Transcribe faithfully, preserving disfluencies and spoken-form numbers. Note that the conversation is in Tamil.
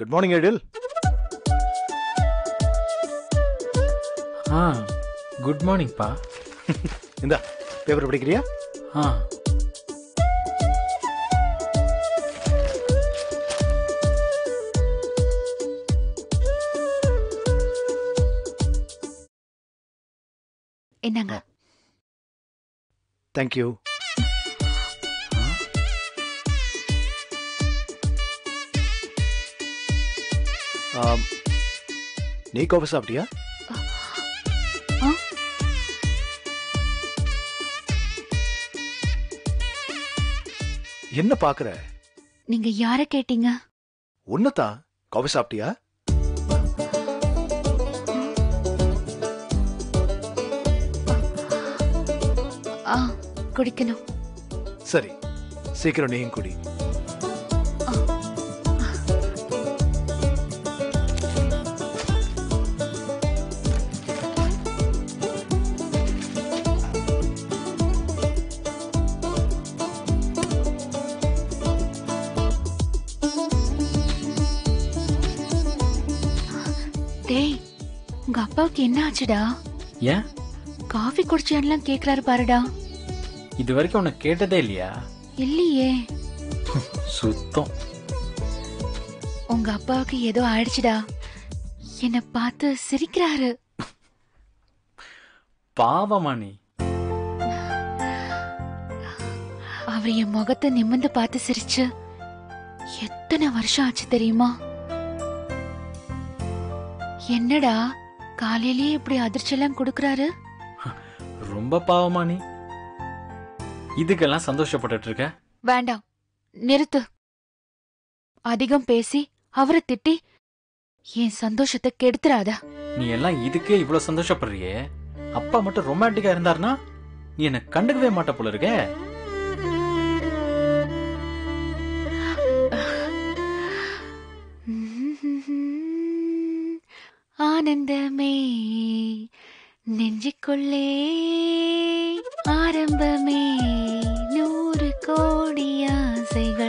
குட் மார்னிங் ஐடில். ஆ குட் மார்னிங் பா. இந்தா பேப்பர் படிக்கிறியா? ஆ என்னங்க? தேங்க்யூ. நீ காஃபி சாப்பிட்டியா? என்ன பாக்குற? நீங்க யார கேட்டீங்க? உன்னதான். காஃபி சாப்பிட்டியா? ஆ குடிக்கணும். சரி சீக்கிரம் நீயும் குடி. டேய், உங்க அப்பாவுக்கு என்ன ஆச்சுடா? ஏன் காஃபி குடிச்சேன்லாம் கேக்குறாரு பாருடா. இது வரைக்கும் உனக்கு கேட்டதே இல்லையா? இல்லையே. சுத்தம். உங்க அப்பாவுக்கு ஏதோ ஆயிடுச்சுடா. என்ன பார்த்து சிரிக்கிறாரு. பாவமா நீ? அவர் என் முகத்தை நிமிர்ந்து பார்த்து சிரிச்சு எத்தனை வருஷம் ஆச்சு தெரியுமா? என்னடா காலையிலேயே இப்படி அதிர்ச்சி எல்லாம் கொடுக்கறாரு? ரொம்ப பாவமா நீ? இதுக்கெல்லாம் சந்தோஷப்பட்டு இருக்க? வேண்டாம், நிறுத்து. அதிகம் பேசி அவரை திட்டி என் சந்தோஷத்தை கெடுத்துறாத. நீ எல்லாம் இதுக்கே இவ்வளவு சந்தோஷப்படுறியே, அப்பா மட்டும் ரொமான்டிக்கா இருந்தாருன்னா நீ என்ன கண்டுக்கவே மாட்ட போல இருக்க. ஆனந்தமே நெஞ்சுக்குள்ளே ஆரம்பமே நூறு கோடி ஆசைகள்